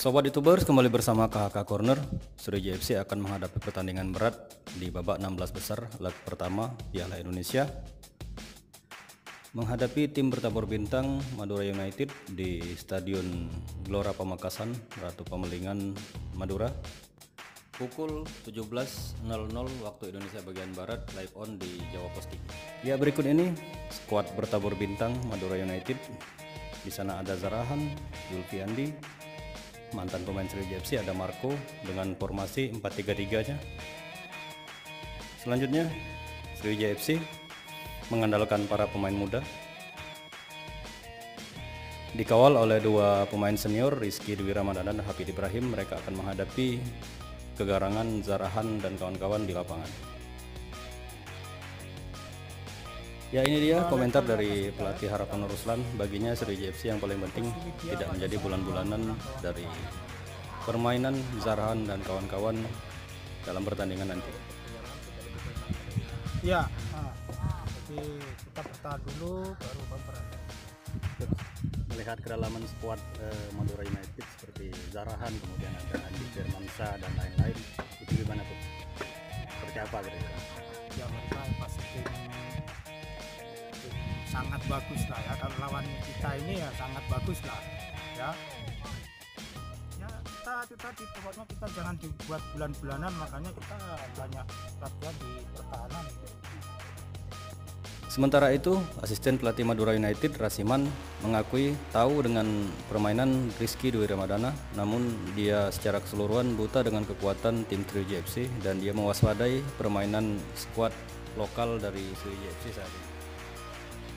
Sobat YouTubers, kembali bersama KHK Corner. Sriwijaya FC akan menghadapi pertandingan berat di babak 16 besar leg pertama Piala Indonesia menghadapi tim bertabur bintang Madura United di Stadion Gelora Pamekasan, Ratu Pemelingan, Madura. Pukul 17.00 waktu Indonesia bagian Barat, live on di Jawa Pos TV. Ya, berikut ini skuad bertabur bintang Madura United. Di sana ada Zarahan, Zulfiandi, mantan pemain Sriwijaya FC, ada Marco dengan formasi 4-3-3-nya. Selanjutnya Sriwijaya FC mengandalkan para pemain muda, dikawal oleh dua pemain senior Rizky Dwi Ramadana dan Hafid Ibrahim. Mereka akan menghadapi kegarangan Zarahan dan kawan-kawan di lapangan. Ya, ini dia komentar dari pelatih Harapan Ruslan. Baginya Sriwijaya FC yang paling penting tidak menjadi bulan-bulanan dari permainan Zarahan dan kawan-kawan dalam pertandingan nanti. Ya, jadi kita bertahan dulu baru berperang. Melihat kedalaman skuad Madura United seperti Zarahan, kemudian ada Andi Firmansyah dan lain-lain, itu gimana tuh? Seperti apa kira-kira? Ya, mereka pasti tim sangat bagus lah ya. Kalau lawan kita ini ya sangat bagus lah ya. Ya, kita itu tadi pokoknya kita jangan dibuat bulan-bulanan, makanya kita banyak latihan di pertahanan. Sementara itu, asisten pelatih Madura United Rasiman mengakui tahu dengan permainan Rizky Dwi Ramadana, namun dia secara keseluruhan buta dengan kekuatan tim Sriwijaya FC dan dia mewaspadai permainan skuad lokal dari Sriwijaya FC saat ini.